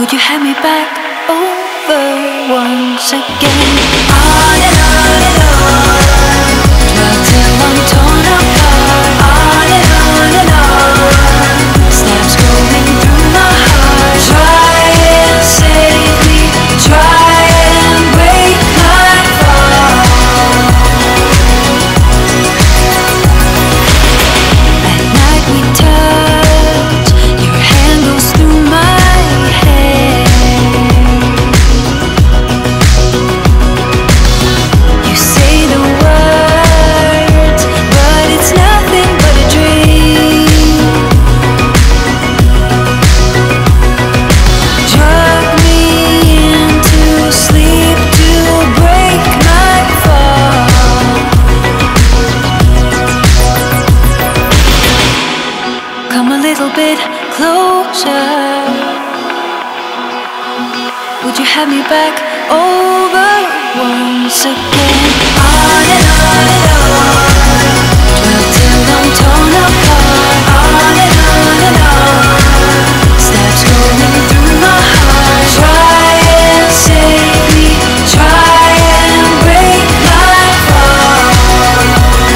Would you have me back over once again? On and on and on, dwell till I'm torn apart. On and on, snaps going through my heart. Try and save me, try and break my fall. At night we touch, your hand goes through my hair. You say the words, but it's nothing but a dream. Drug me into sleep to break my fall. Come a little bit closer. Would you have me back over once again? On and on and on, dwell till I'm torn apart. On and on, snaps going through my heart. Try and save me, try and break my fall.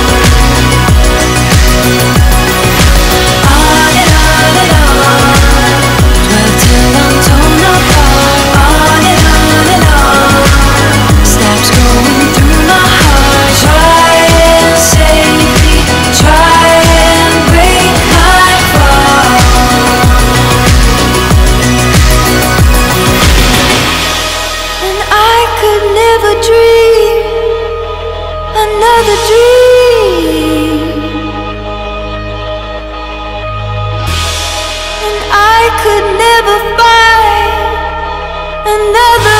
On and on, dwell till I'm torn apart. On and on, snaps going through my heart. Try and save me, try and break my fall. And I could never dream another dream. And I could never find another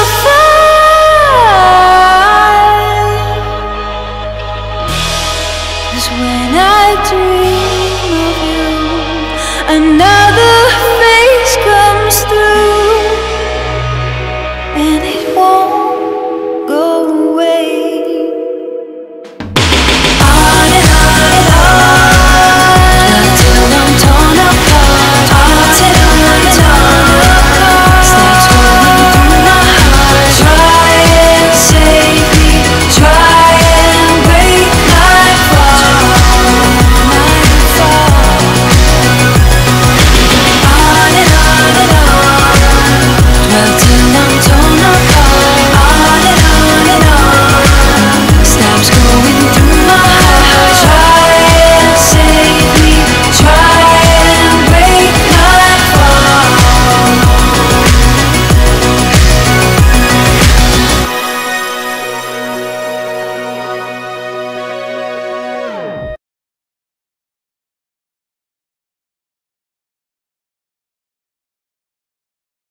fight. 'Cause when I dream of you, another